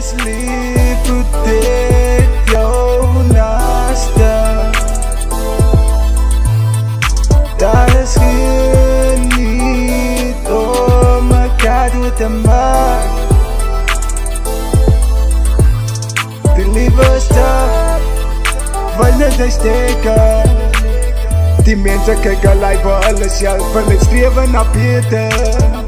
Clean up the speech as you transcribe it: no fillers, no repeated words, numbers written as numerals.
sleep protect jou naaste. Daar is geen niet om mekaar dood te maak. Die liefde is tough, wanneer sy steken. Die mense kyk alai vir hulle self en het streven na beter.